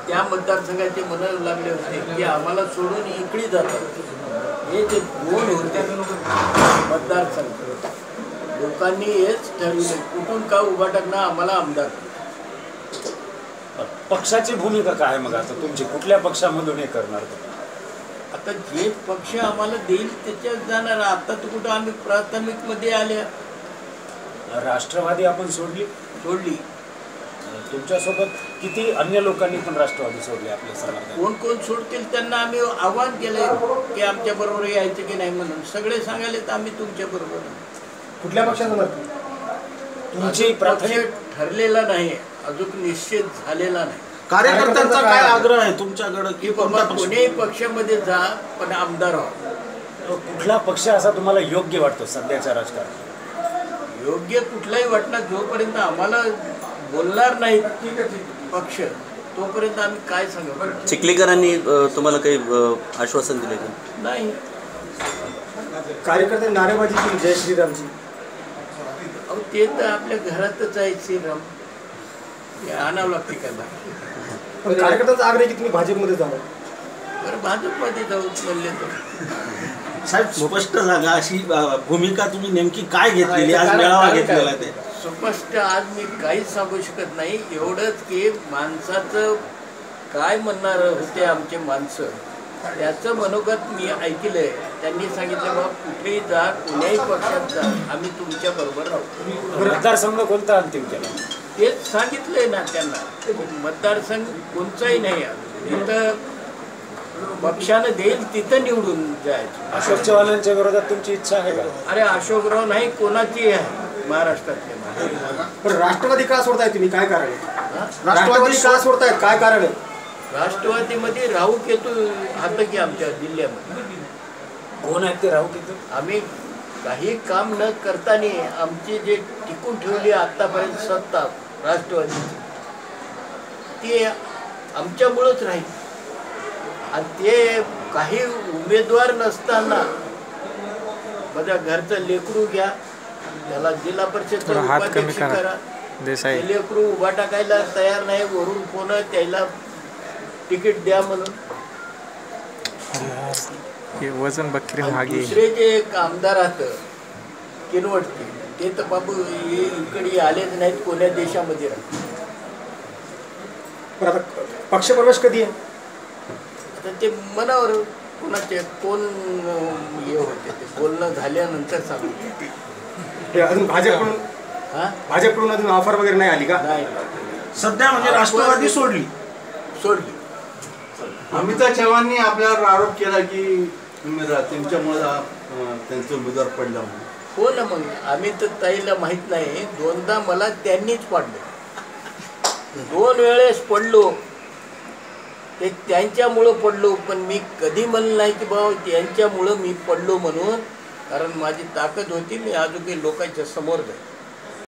त्या मतदारसंघाचे म्हणायला लागले होते की आम्हाला सोडून इकडे जातात. हे जे दोन होते मतदारसंघ, लोकांनी हेच ठरविले कुठून का उभा टाकणं आम्हाला आमदार. पक्षाची भूमिका काय आहे मग आता तुमची, कुठल्या पक्षामधून हे करणार? आता जे पक्ष आम्हाला देईल त्याच्यात जाणार. आता तर कुठं आम्ही प्राथमिकमध्ये आल्या. राष्ट्रवादी आपण सोडली. तुमच्यासोबत किती अन्य लोकांनी पण राष्ट्रवादी सोडली आपल्या समाजात? कोण कोण सोडतील त्यांना आम्ही आवाहन केलंय की आमच्या बरोबर यायचं की नाही म्हणून. सगळे सांगायले तर आम्ही तुमच्या बरोबर. कुठल्या पक्षाचा तुमची प्राथमिक ठरलेला नाही, अजून निश्चित झालेला नाही. कार्यकर्त्यांचा काय आग्रह आहे तुमच्याकडे की बाबा कोणीही पक्षामध्ये जा पण आमदार व्हा. कुठला पक्ष असा तुम्हाला योग्य वाटतो सध्याच्या राजकारणात? योग्य कुठलाही वाटणार जोपर्यंत आम्हाला बोलणार नाही पक्ष तोपर्यंत आम्ही काय सांगू. चिखलीकरांनी तुम्हाला काही आश्वासन दिले का? नाही. कार्यकर्ते नारेबाजी केली जय श्रीरामची. अहो ते तर आपल्या घरातच आहे श्रीराम, आणावं लागते का? पण कार्यकर्त्यांचा आग्रह की तुम्ही भाजपमध्ये जावं. बरं भाजपमध्ये जाऊ म्हणले तर. साहेब स्पष्ट सांगा, अशी भूमिका तुम्ही नेमकी काय घेतलेली, आज मेळावा घेतलेला ते स्पष्ट आज मी काहीच सांगू शकत नाही. एवढंच की माणसाचं काय म्हणणार होते आमचे माणसं त्याचं मनोगत मी ऐकलंय. त्यांनी सांगितलं बाबा कुठेही जा, कोण्याही पक्षात जा, आम्ही तुमच्या बरोबर राहू. मतदारसंघ कोणता अंतिम केला? तेच सांगितलंय ना त्यांना. मतदारसंघ कोणताही नाही, तिथं पक्षानं देईल तिथं निवडून जायचं. अशोक चव्हाणांच्या विरोधात तुमची इच्छा आहे का? अरे अशोकराव नाही, कोणाची आहे महाराष्ट्रातले. पण राष्ट्रवादी का सोडताय तुम्ही, काय कारण आहे? राष्ट्रवादी का सोडतायत, काय कारण आहे? राष्ट्रवादीमध्ये राहू केतू हात की आमच्या जिल्ह्यामध्ये. कोण आहेत ते राहू केतू? आम्ही काही काम न करताना आमची जे टिकून ठेवली आतापर्यंत सत्ता राष्ट्रवादीची ती आमच्यामुळंच राहील. आणि ते काही उमेदवार नसताना माझ्या घरचं लेकरू घ्या, त्याला जिल्हा परिषद उपाध्यक्ष करा, लेकरू उभा टाकायला तयार नाही, वरून कोण त्याला तिकीट द्या म्हणून. वजन बकरी मागे. दुसरे जे एक आमदार आहेत किनवटचे ते तर बाबू इकडे आलेच नाहीत, कोण्या देशामध्ये राहतात. पक्षप्रवेश कधी आहे? आता ते मनावर कोणाचे कोण हे होते ते बोलणं झाल्यानंतर सांगू. अजून भाजपकडून अजून ऑफर वगैरे नाही आली का? नाही. सध्या म्हणजे राष्ट्रवादी सोडली. अमिताभ चव्हाणांनी आपल्यावर आरोप केला की त्यांच्यामुळे त्यांचं उमेदवार पडला म्हणून. हो ना, मग आम्ही तर ताईला माहित नाही, दोनदा मला त्यांनीच पाडलं. 2 वेळेस पडलो, ते त्यांच्यामुळं पडलो. पण मी कधी म्हणलं नाही की बाबा त्यांच्यामुळं मी पडलो म्हणून, कारण माझी ताकद होती, मी अजून लोकांच्या समोर जाईल.